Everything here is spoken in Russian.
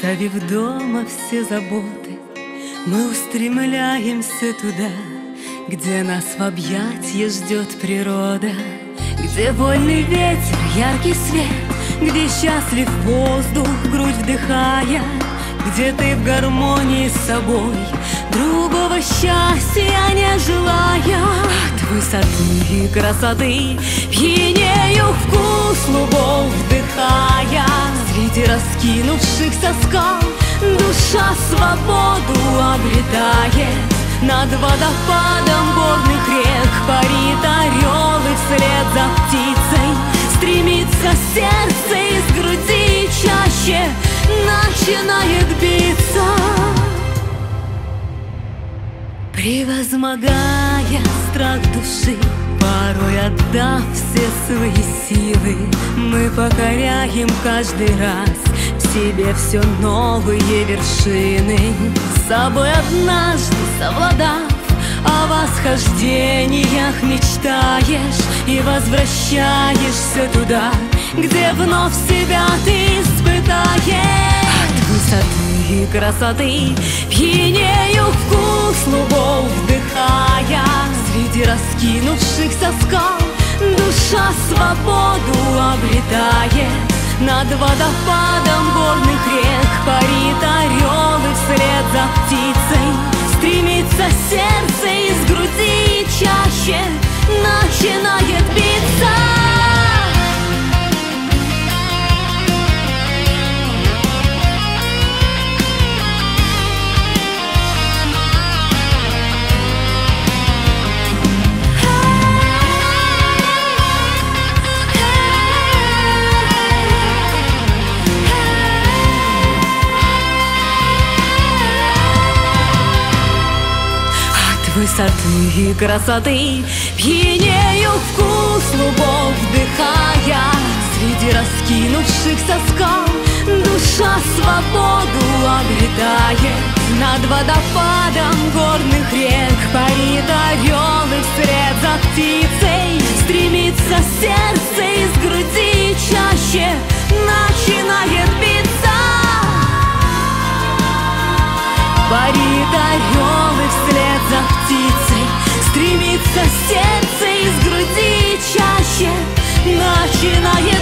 Оставив дома все заботы, мы устремляемся туда, где нас в объятье ждет природа, где вольный ветер, яркий свет, где счастлив воздух, грудь вдыхая, где ты в гармонии с собой, другого счастья не желая. От высоты и красоты пьянею, вкус лугов вдыхая, среди раскинувшихся скал душа свободу обретает. Над водопадом горных рек парит орел, и вслед за птицей стремится сердце из груди, чаще начинает биться. Превозмогая страх души, порой отдав все свои силы, мы покоряем каждый раз в себе все новые вершины. С собой однажды совладав, о восхождениях мечтаешь и возвращаешься туда, где вновь себя ты испытаешь. От высоты и красоты пьянею, вкус лугов вдыхая, среди раскинувшихся скал душа свободу обретает. Над водопадом горных рек парит орел, и вслед за птицей стремится сердце из груди, чаще начинает биться. Высоты и красоты пьянею, вкус лугов вдыхая, среди раскинувшихся скал душа свободу обретает. Над водопадом горных рек парит орел, и вслед за птицей стремится сердце из груди, чаще начинает биться. Парит орел, и вслед за птицей стремится сердце из груди, чаще начинает